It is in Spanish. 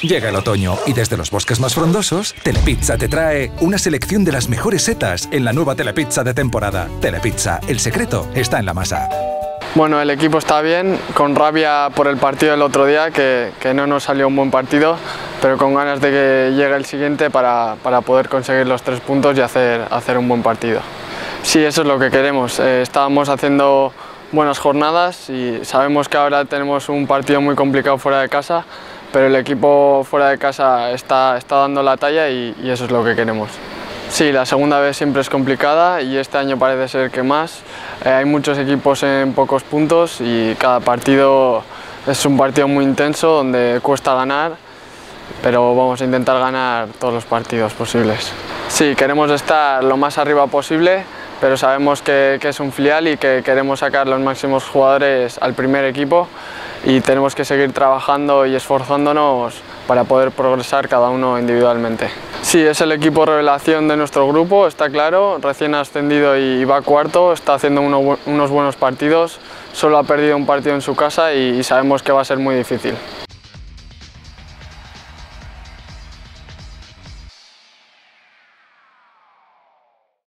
Llega el otoño y desde los bosques más frondosos, Telepizza te trae una selección de las mejores setas en la nueva Telepizza de temporada. Telepizza, el secreto está en la masa. Bueno, el equipo está bien, con rabia por el partido del otro día, que no nos salió un buen partido, pero con ganas de que llegue el siguiente para poder conseguir los 3 puntos y hacer un buen partido. Sí, eso es lo que queremos. Estábamos haciendo buenas jornadas y sabemos que ahora tenemos un partido muy complicado fuera de casa, pero el equipo fuera de casa está dando la talla y eso es lo que queremos. Sí, la segunda vez siempre es complicada y este año parece ser que más. Hay muchos equipos en pocos puntos y cada partido es un partido muy intenso donde cuesta ganar, pero vamos a intentar ganar todos los partidos posibles. Sí, queremos estar lo más arriba posible, pero sabemos que es un filial y que queremos sacar los máximos jugadores al primer equipo y tenemos que seguir trabajando y esforzándonos para poder progresar cada uno individualmente. Sí, es el equipo revelación de nuestro grupo, está claro, recién ascendido y va cuarto, está haciendo unos buenos partidos, solo ha perdido un partido en su casa y sabemos que va a ser muy difícil.